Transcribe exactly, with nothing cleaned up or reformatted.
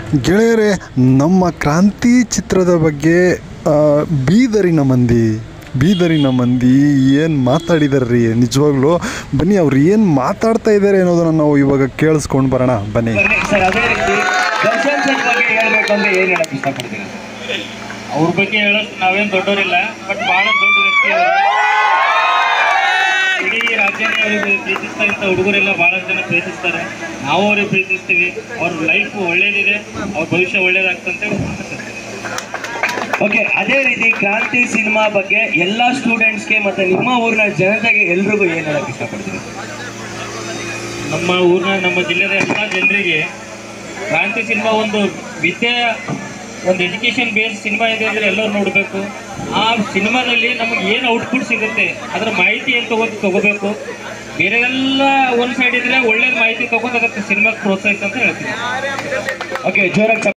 ಗೆಳೆಯರೇ, ನಮ್ಮ ಕ್ರಾಂತಿ ಚಿತ್ರದ ಬಗ್ಗೆ ಬೀದರಿನ ಮಂದಿ ಬೀದರಿನ ಮಂದಿ ಏನು ಮಾತಾಡಿದಾರ್ರಿ ನಿಜವಾಗ್ಲೂ. ಬನ್ನಿ ಅವ್ರು ಏನು ಮಾತಾಡ್ತಾ ಇದ್ದಾರೆ ಅನ್ನೋದನ್ನು ನಾವು ಇವಾಗ ಕೇಳಿಸ್ಕೊಂಡು ಬರೋಣ ಬನ್ನಿ. ಸರ್, ಅದೇ ರೀತಿ ದರ್ಶನ್ ಸರ್ ಬಗ್ಗೆ ಹೇಳಬೇಕು ಅಂದರೆ ಏನು ಹೇಳಕ್ಕೆ ಇಷ್ಟಪಡ್ತೀರಾ? ಅವ್ರ ಬಗ್ಗೆ ಹೇಳೋದು ನಾವೇನು ದೊಡ್ಡವರಿಲ್ಲ, ಬಟ್ ಭಾಳ ದೊಡ್ಡ ವ್ಯಕ್ತಿ ಅವರು. ಇಡೀ ರಾಜ್ಯನೇ ಅವ್ರಿಗೆ ಪ್ರೀತಿಸ್ತಾ ಇಂಥ ಹುಡುಗರೆಲ್ಲ ಭಾಳಷ್ಟು ಜನ ಪ್ರೀತಿಸ್ತಾರೆ. ನಾವು ಅವ್ರಿಗೆ ಪ್ರೀತಿಸ್ತೀವಿ. ಅವ್ರ ಲೈಫ್ ಒಳ್ಳೇದಿದೆ, ಅವ್ರ ಭವಿಷ್ಯ ಒಳ್ಳೇದಾಗ್ತಂತೆ. ಓಕೆ, ಅದೇ ರೀತಿ ಕ್ರಾಂತಿ ಸಿನಿಮಾ ಬಗ್ಗೆ ಎಲ್ಲ ಸ್ಟೂಡೆಂಟ್ಸ್ಗೆ ಮತ್ತು ನಿಮ್ಮ ಊರಿನ ಜನತೆಗೆ ಎಲ್ರಿಗೂ ಏನು ಹೇಳಕ್ಕೆ ಇಷ್ಟಪಡ್ತೀವಿ? ನಮ್ಮ ಊರಿನ ನಮ್ಮ ಜಿಲ್ಲೆಯ ಎಲ್ಲ ಜನರಿಗೆ ಕ್ರಾಂತಿ ಸಿನಿಮಾ ಒಂದು ವಿದ್ಯೆ, ಒಂದು ಎಜುಕೇಷನ್ ಬೇಸ್ ಸಿನಿಮಾ ಇದೆ ಅಂದರೆ ಎಲ್ಲರೂ ನೋಡಬೇಕು. ಆ ಸಿನಿಮಾದಲ್ಲಿ ನಮಗೆ ಏನು ಔಟ್ಪುಟ್ ಸಿಗುತ್ತೆ ಅದರ ಮಾಹಿತಿ ಏನು ತಗೋ ತಗೋಬೇಕು. ಬೇರೆಲ್ಲ ಒಂದು ಸೈಡ್ ಇದ್ದರೆ ಒಳ್ಳೆಯ ಮಾಹಿತಿ ತೊಗೊಂಡು ಅದಕ್ಕೆ ಸಿನಿಮಾಗೆ ಪ್ರೋತ್ಸಾಹಿಸ ಅಂತ ಹೇಳ್ತೀನಿ. ಓಕೆ, ಜೋರಾಗಿ